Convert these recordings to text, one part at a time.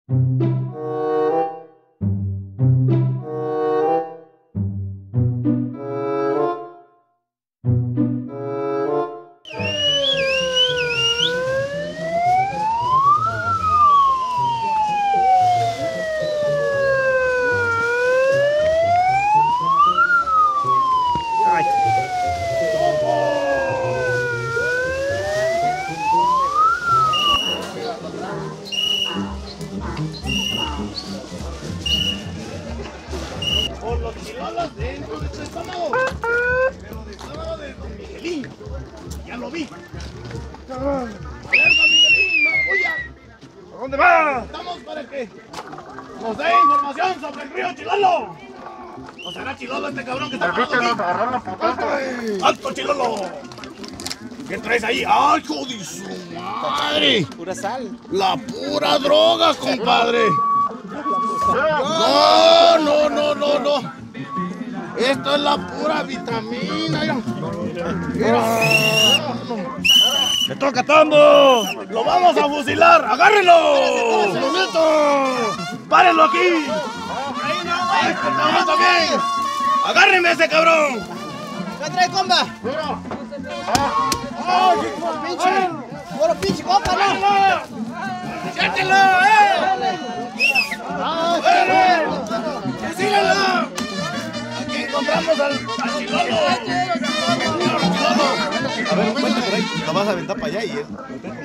Por los chilalas dentro de tu estómago. Pero de estómago de Don Miguelín. Ya lo vi. A ver, Don Miguelín, no huya. ¿A dónde va? Estamos para que nos dé información sobre el río Chilolo. ¿O será Chilolo este cabrón que está parado aquí? ¡Alto, Chilolo! ¿Qué traes ahí? ¡Ay, hijo de su madre! Pura sal. La pura droga, compadre. No. Esto es la pura vitamina. Mira. ¡Me toca Tambo! ¡Lo vamos a fusilar! ¡Agárrenlo! ¡Párenlo aquí! ¡Ay, cabrón también! ¡Agárrenme ese cabrón! ¿Qué trae, comba? ¡Ay, pinche! ¡Puro pinche compa, no! ¡Suéltenlo, ¡Síguenlo! Aquí encontramos al Chilolo. A ver, cuenta por ahí. La vas a aventar para allá y él.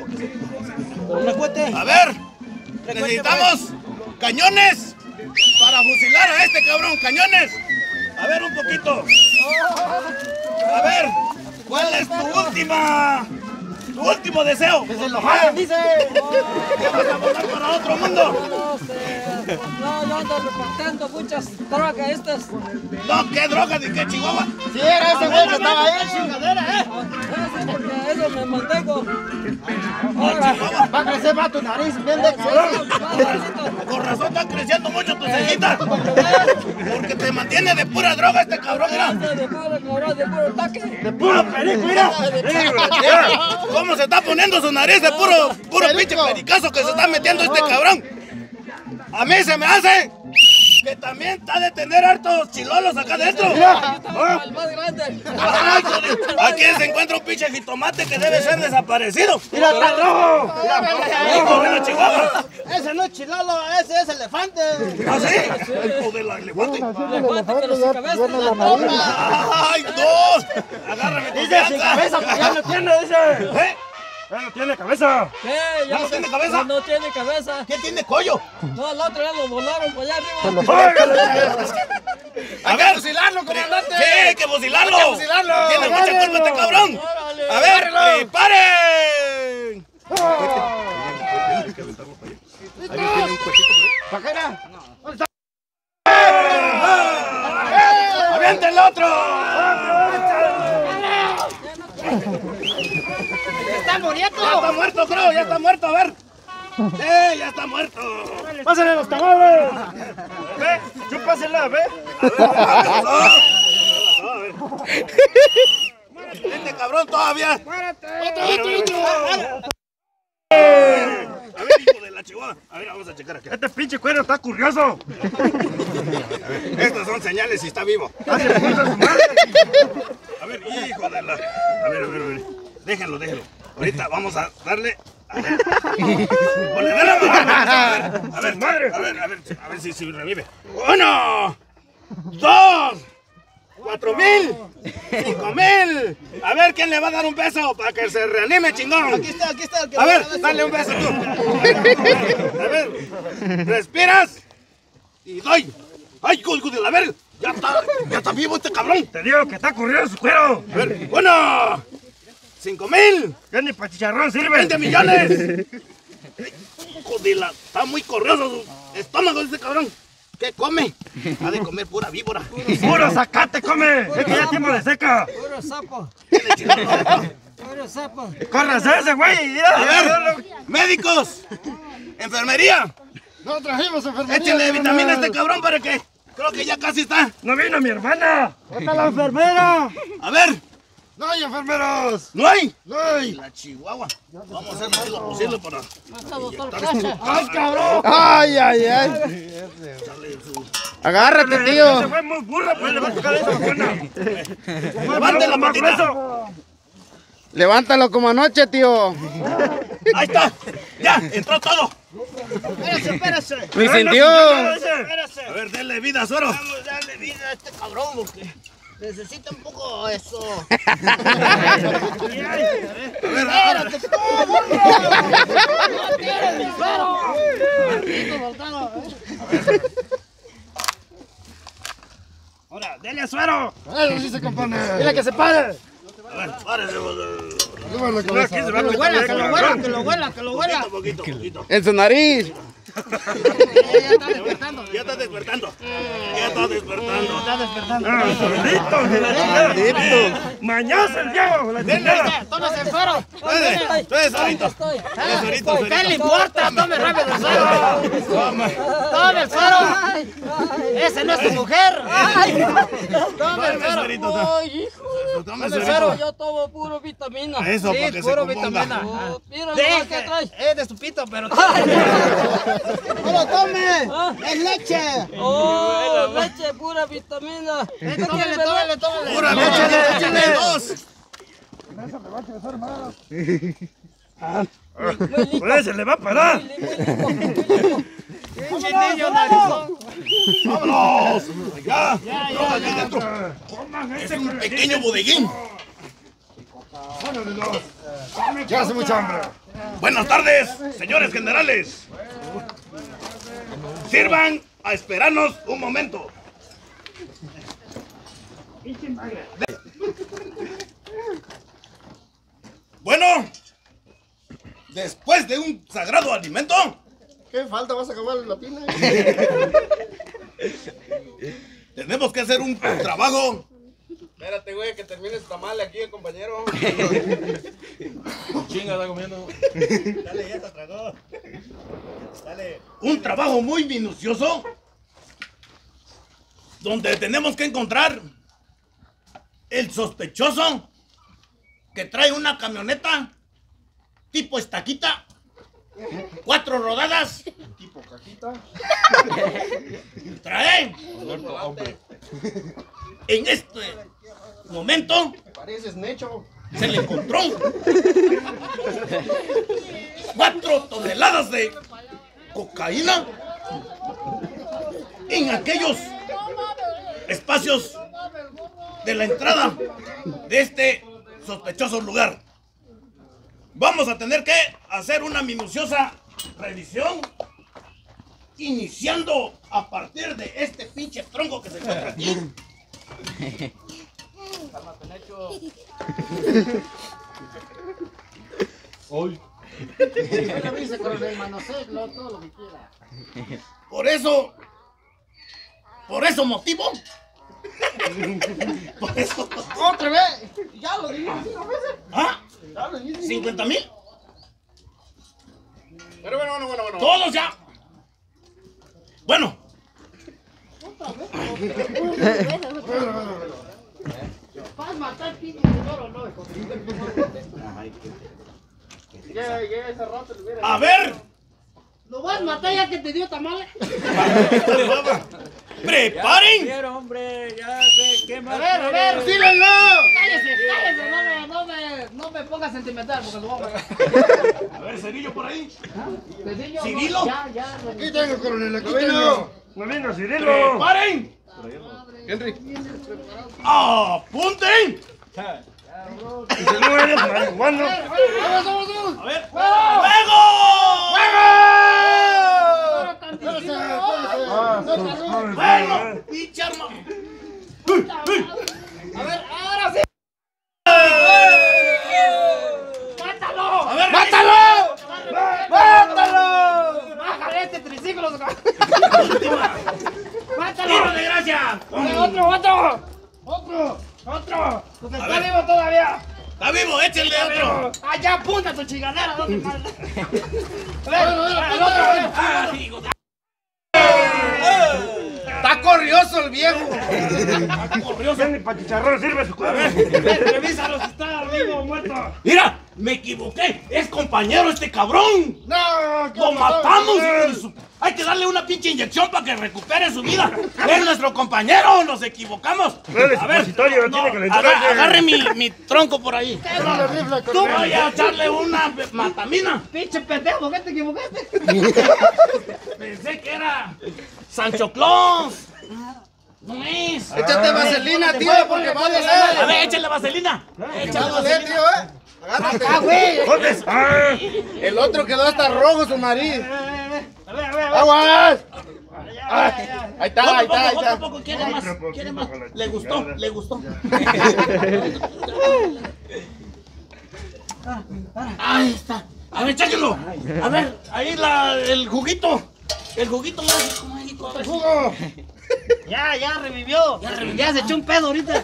A ver, necesitamos cañones para fusilar a este cabrón. ¡Cañones! A ver, un poquito. A ver, ¿cuál es tu último deseo? ¡Que se lo jalen, dice! ¿Qué vas a votar para otro mundo? No sé. No, yo ando repartiendo muchas drogas estas. No, ¿qué droga ni qué chihuahua? Sí, era ese güey que estaba ahí. Chingadera, Eso porque eso me mantengo. Va a crecer más tu nariz, bien de cabrón. Con razón están creciendo mucho tus cejitas. Porque te mantiene de pura droga este cabrón, mira. De puro cabrón, de puro taque. ¡De puro perico, mira! ¿Cómo se está poniendo su nariz de puro pinche pericazo que se está metiendo este cabrón? A mí se me hace que también está de tener hartos chilolos acá adentro. El más grande. Ay, joder, aquí se encuentra un pinche jitomate que debe ser desaparecido. ¡Mira, está rojo! Hijo de la chihuahua. Ese no es chilolo, ese es elefante. ¿Ah, sí? Hijo de la elefante. Elefante, pero sin cabeza. La toma. ¡Ay, dos! Agárrame tu Dice sin cabeza, porque ya no tiene, dice. ¿Eh? Ya no tiene cabeza. ¿Qué? ¿Ya no tiene cabeza? No tiene cabeza. ¿Quién tiene collo? No, el otro ya lo volaron por allá arriba. A ver, fusilarlo, comandante. Sí, hay que fusilarlo. Tiene mucha culpa este cabrón. A ver, preparen. ¿Paquera? ¡Avienta el otro! ¡Está muriendo! Ya está muerto, creo, ya está muerto, a ver. Ya está muerto. ¡Pásale los tamales! ¡Ve! ¡Chúpasela, ve! Este cabrón todavía. ¡Otro! A ver, hijo de la chihuahua. A ver, vamos a checar aquí. ¡Este pinche cuero está curioso! Estas son señales si está vivo. ¡Hace puta su madre! A ver, hijo de la. A ver. Déjenlo. Ahorita vamos a darle. A ver. Ponle, dale la mano. A ver si revive. 1, 2, 4,000, 5,000. A ver quién le va a dar un beso para que se reanime, chingón. Aquí está. A ver, dale un beso tú. A ver, respiras y doy. Ay, hijo de la ver. Ya está vivo este cabrón. Te digo que está curioso su cuero. A ver, 1, 5,000. Ya ni pa' chicharrón sirve. 20 millones. Hijo de la. Está muy corrioso su estómago ese cabrón. ¿Qué come? Ha de comer pura víbora. ¡Puro zacate come! ¡Es que ya tiempo de seca! Puro sapo. Tiene chileno. Puro sapo. ¡Córrase ese güey! A ver, médicos, enfermería, No trajimos enfermería. échenle vitamina a este cabrón para que. Creo que ya casi está. ¡No vino mi hermana! ¡Está la enfermera! A ver, ¡No hay enfermeros! ¿No hay? ¡No hay! La Chihuahua. Vamos a hacer todo lo posible para doctor inyectar Cacha. esto. ¡Ay, cabrón! Ay, ay, ay. Dale su... Agárrate, Se tío. fue muy burra, pues le va a tocar esa buena. ¡Levante la patita! Levántalo como anoche, tío. ¡Ahí está! ¡Ya! ¡Entró todo! Espérese. Me sintió. Espérese. A ver, denle vida, suero. Vamos a darle vida a este cabrón porque necesita un poco eso. Espérate, tú, burro. No tienes mi suero. Maldito volcano. Ahora, dele suero. ¡Eso sí se compone! Dile que se pare. A ver, párese. Sube la cabeza. Que lo huela, que lo huela, que lo huela, que lo huela. Poquito. En su nariz. Ya está despertando. Ya está despertando. Ya está despertando. Está despertando. ¡Mañoso el Diego! ¡La chingada! Tómese el suero. Ustedes ahorita. Estoy. ¿Qué le importa? Tome rápido el suero. Tome el suero. Ese no es tu mujer. Tome el suero. Ay, hijo. Tome el suero. suero. Yo tomo puro vitamina. Eso, para que se puro componga. vitamina. Oh, mira lo que trae. Es de su pito, pero... ¡No lo tome! ¡Es leche! Oh, leche, pura vitamina. Tómele. ¡Pura leche de dos! ¡Pues se le va a parar! ¡Pinche niño narizón! ¡Vámonos! ¡Ya! Ya. Es un pequeño bodeguín. ¡Ya hace mucha hambre! Buenas tardes, señores generales. Sirvan a esperarnos un momento. Bueno, después de un sagrado alimento, ¿Qué falta? ¿Vas a acabar la tina? tenemos que hacer un trabajo. Espérate, güey, que termine su tamal aquí, el compañero. Chinga, está comiendo. Dale, ya se tragó. Dale. Un trabajo muy minucioso, donde tenemos que encontrar el sospechoso que trae una camioneta tipo estaquita, 4 rodadas, Tipo cajita. trae en este momento Pareces Necho. se le encontró 4 toneladas de cocaína en aquellos espacios de la entrada de este sospechoso lugar. Vamos a tener que hacer una minuciosa revisión, iniciando a partir de este pinche tronco que se encuentra aquí. Yo le hice coronel, manoselo, todo lo que quiera. Por eso motivo. Por eso. ¡Otra vez! ¡Ya lo dije 5 veces! ¿Ah? ¡Ya lo dije! 50,000. Pero bueno. Todos ya. Bueno, ¿Vas a matar pinche señor o no, hijo? Ya ese rato le hubiera... a ver. ¿Lo vas a matar ya que te dio tamales? Preparen. Pero hombre, ya qué más. A ver, ¡Síguelo! cállese, no me pongas sentimental porque lo voy a matar. A ver, cerillo por ahí. Cecilio, ¿Cirilo? Ya, Aquí tengo, coronel, aquí tengo. ¡No venga, Cirilo! Preparen. Henry. Apunten. Si no eres marihuano. A ver. ¡Fuego! ¡Fuego! ¡Pinche arma! A ver, ahora sí. ¡Mátalo! A ver, ¡Mátalo! ¡Bájale este triciclo! ¡Mátalo! ¡Tiro de gracia! ¡Otro! Porque está vivo todavía. ¡Está vivo! ¡Échenle otro! ¡Allá apunta tu chingadera! ¿Dónde está? Está corrioso el viejo. Ya ni para chicharrón sirve su cuerpo. Revísalo si está vivo o muerto. Mira, me equivoqué. Es compañero este cabrón. No, Lo matamos. Hijo de su- Hay que darle una pinche inyección para que recupere su vida. Es nuestro compañero. Nos equivocamos. Dale, supositorio, tiene que entrar. Agarre mi tronco por ahí. Tú voy a echarle una matamina. Pinche pendejo, ¿por qué te equivocaste? Pensé que era Sancho Claus. No es. Échate vaselina, tío, porque va a A doler. ver, échale vaselina. Échale Va a doler, vaselina. tío, Agárrate. ¡Ah, güey! El otro quedó hasta rojo su nariz. A ver. ¡Aguas! Ahí está, ahí está, ahí Otro está. poco, quiere más. Quiere más. Le gustó, le gustó. Ahí está. A ver, cháquenlo. A ver, ahí el juguito. El juguito mágico. El jugo. Ya revivió. Ya se echó un pedo ahorita.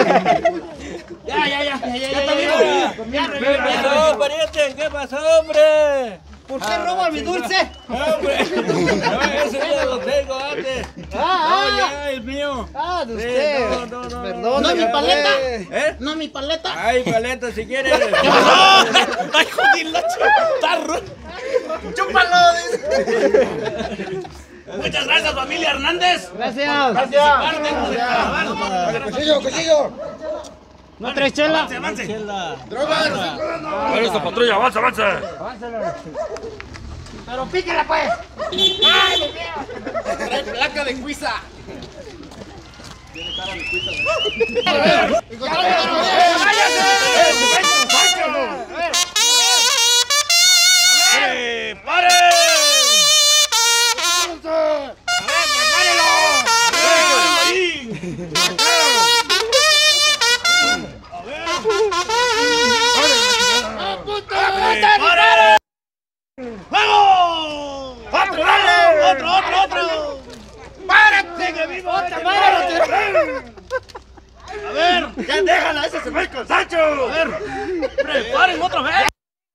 Ya está vivo. Ya revivió. No, pariente, ¿qué pasó, hombre? ¿Por qué roba mi dulce? Hombre, no, ese ya lo tengo antes. No, ya, es mío. De Sí, usted. no. Perdón. ¿No mi paleta? ¿Eh? ¿No mi paleta? Ay, paleta, si quieres. ¡Ay, jodilacho! ¡Tarro! ¡Chúpalo! Muchas gracias, familia Hernández. Gracias. Participar dentro del caravano. Cuchillo. ¿No traes chela? Avance. Drogas. A ver, esta patrulla, avanza. Pero píquela, pues. Trae placa de cuiza. ¡Vamos! ¡Otro! ¡Párate, que vivo! ¡Párate! A ver, Ya déjala, ese se va con Sancho. a ver. ¡Preparen otra vez!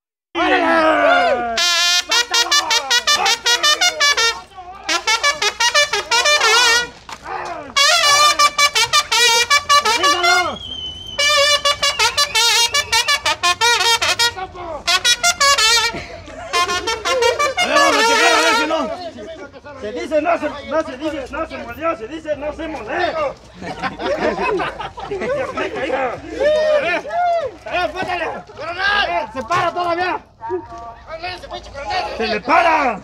A ver, vamos a checar a ver si no. Se dice no se murió, se dice no se murió. ¡Se para todavía! ¡Se le para!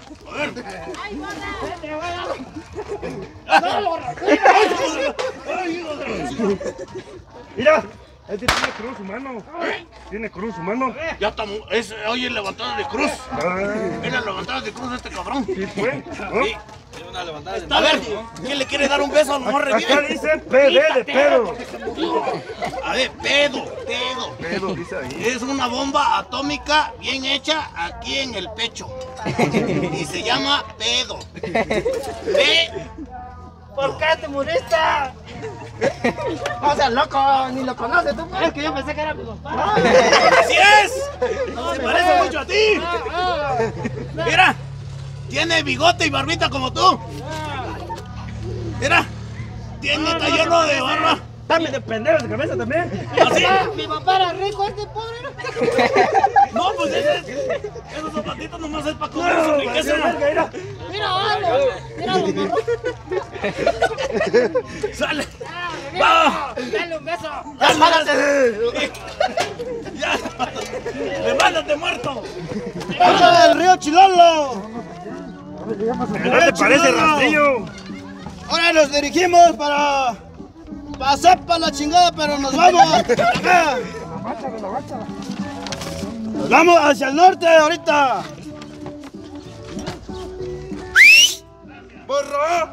Mira, este tiene cruz humano. Tiene cruz humano. Ya estamos. Oye, levantada de cruz. Es la levantada de cruz de este cabrón. Sí, fue. Sí. A ver, ¿quién le quiere dar un beso? A lo mejor Acá revive. dice PD de pedo. A ver, pedo. Pedo, dice ahí. Es una bomba atómica bien hecha aquí en el pecho. Y se llama pedo. ¿Por qué te muriste? O sea, loco, ni lo conoces tú. Es que yo pensé que era mi papá. ¡Así es! Se parece mucho a ti. Mira, tiene bigote y barbita como tú. Mira, está lleno de barba. Dame de pendejo de cabeza también. ¿Así? Mi papá era rico, este pobre. No, pues esos zapatitos nomás es para comer su riqueza. Mira. Mira lo marrón. ¡Sale! ¡Va! Dale un beso. ¡Ya! ¡Levántate, muerto! ¡Pasa del río Chilolo! ¿No te parece rastrillo? Ahora nos dirigimos para pasar para la chingada, pero nos vamos acá. Nos vamos hacia el norte ahorita. ¡Borro!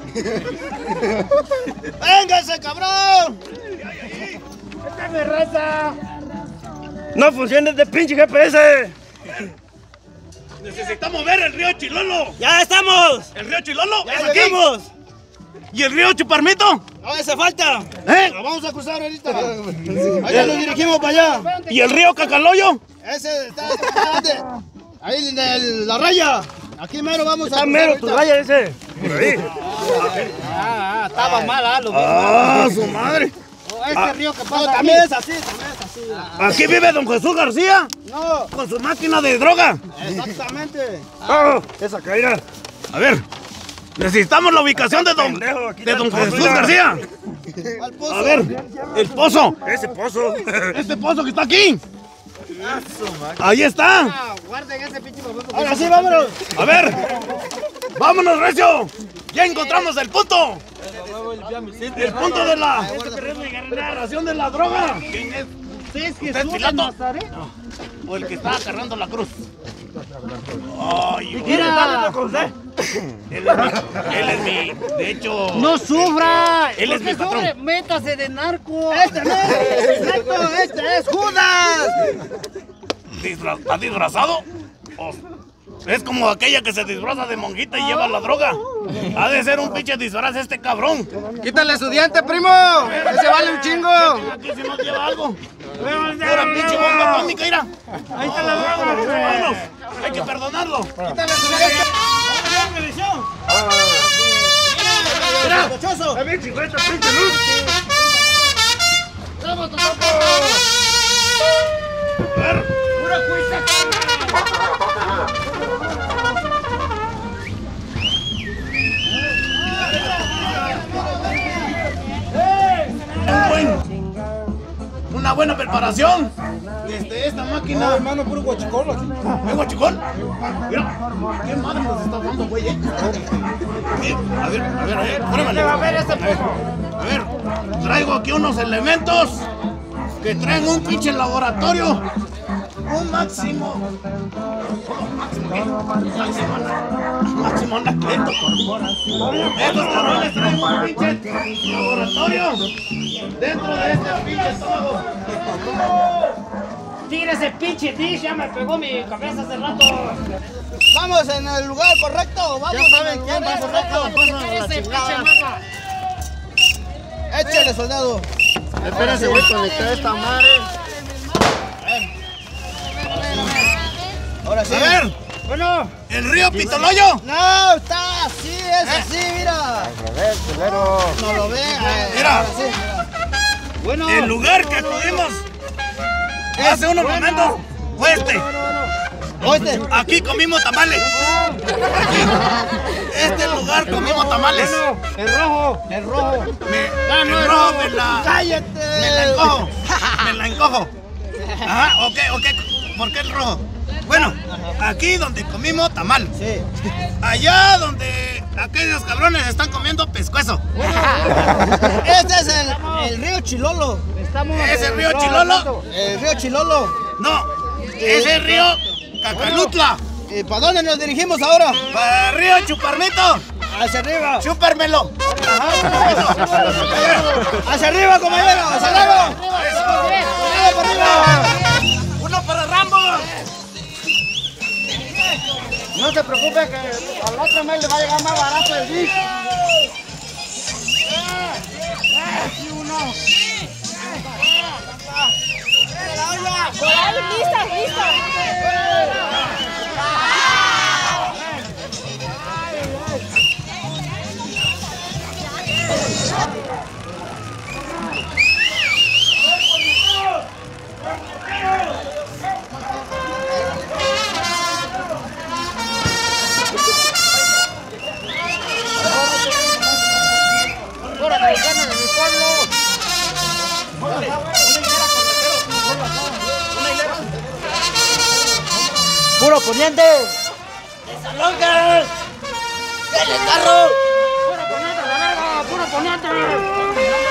¡Véngase, cabrón! ¡Esta es mi raza! No funciona este pinche GPS. Necesitamos ver el río Chilolo. ¡Ya estamos! ¿El río Chilolo? ¡Ya ¿Es aquí? llegamos! ¿Y el río Chuparmito? ¡No hace falta! Lo vamos a cruzar ahorita. Allá nos dirigimos para allá. ¿Y el río Cacaloyo? Ese está adelante. Ahí en la raya. Aquí mero vamos a Está cruzar mero ahorita. tu raya ese. Por ahí. Estaba mal, lo vi. ¡Ah, su madre! Este río que pasa También aquí. es así, también es así. ¿Aquí vive don Jesús García? No, Con su máquina de droga. exactamente. Ah, Esa caída. a ver, necesitamos la ubicación de don Jesús García. Al pozo. A ver, el pozo. Ese pozo. Este pozo que está aquí. Ahí está. Guarden ese pinche papel. Ahora sí, vámonos. A ver, vámonos, Recio. Ya encontramos el punto. El punto de la generación de la droga. ¿Quién es? ¿Es ¿Usted es Pilato? ¿O el que está agarrando la cruz? Ay, Mira. él es mi, de hecho... No sufra. Él es ¿Por qué mi patrón. sufre? Métase de narco. Este no es, exacto, este es Judas. ¿Está disfrazado? ¿O es como aquella que se disfraza de monjita y lleva la droga? Ha de ser un pinche disfraz este cabrón. Quítale su diente, primo. Ese vale un chingo. Aquí si nos lleva algo. Pura pinche bomba atómica, mira. Ahí está la droga. Vámonos. Hay que perdonarlo. Quítale su diente. Mira. Sospechoso. A ver, 50 pinche luz. A ver. Una buena preparación desde esta máquina. Hermano, puro guachicol aquí. ¿Es guachicón? Mira, qué madre nos está dando, güey, A ver, pruébale. A ver, traigo aquí unos elementos que traen un pinche laboratorio. Un máximo anacleto. Estos cabrones traen un pinche laboratorio dentro de este pinche estómago. Tira ese pinche dish, ya me pegó mi cabeza hace rato. Vamos en el lugar correcto. Vamos Ya saben en el quién lugar va a sacar correcto. ese pinche mapa. Échale, soldado. Espérense, voy a conectar esta madre. Ahora sí. A ver, Bueno, el río Pitoloyo. No, está así, es así, mira. No lo ve. Mira. Ahora sí, mira. bueno. El lugar que acudimos hace unos momentos fue este. Oíste. Aquí comimos tamales. Este lugar comimos tamales. El rojo. El rojo me la Cállate. encojo. Me la encojo. Ajá, ok. ¿Por qué el rojo? Bueno, aquí donde comimos tamal. Sí. Allá donde aquellos cabrones están comiendo pescuezo. Este es el río Chilolo. ¿Ese río Chilolo? El río Chilolo. No, ese río Cacalutla. ¿Y para dónde nos dirigimos ahora? Para el río Chuparmito. Hacia arriba. Chúpermelo. Hacia arriba, compañero. Hacia arriba. Para arriba. Uno para Rambo. No se preocupe que al otro mes le va a llegar más barato el dish. Por ahí, lista. Pura mexicana de mi pueblo. Puro poniente. ¡Salongas! ¡Dale carro! ¡Puro poniente, la verga! ¡Puro poniente!